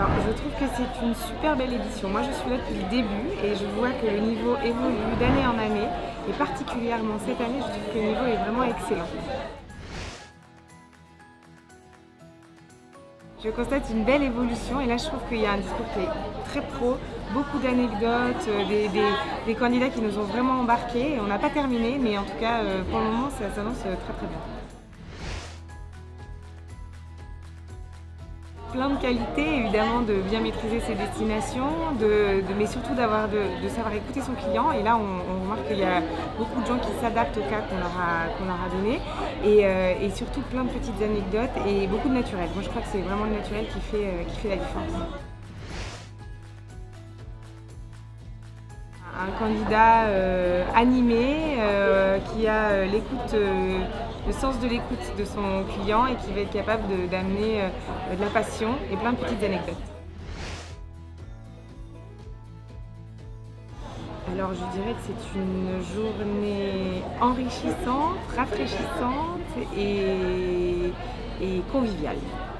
je trouve que c'est une super belle édition. Moi, je suis là depuis le début et je vois que le niveau évolue d'année en année. Et particulièrement cette année, je trouve que le niveau est vraiment excellent. Je constate une belle évolution et là, je trouve qu'il y a un discours qui est très pro, beaucoup d'anecdotes, des candidats qui nous ont vraiment embarqués. On n'a pas terminé, mais en tout cas, pour le moment, ça s'annonce très très bien. Plein de qualités, évidemment, de bien maîtriser ses destinations, mais surtout de savoir écouter son client. Et là, on remarque qu'il y a beaucoup de gens qui s'adaptent au cas qu'on leur a donné. Et surtout plein de petites anecdotes et beaucoup de naturel. Moi, je crois que c'est vraiment le naturel qui fait la différence. Un candidat animé, qui a le sens de l'écoute de son client et qui va être capable d'amener de la passion et plein de petites anecdotes. Alors je dirais que c'est une journée enrichissante, rafraîchissante et conviviale.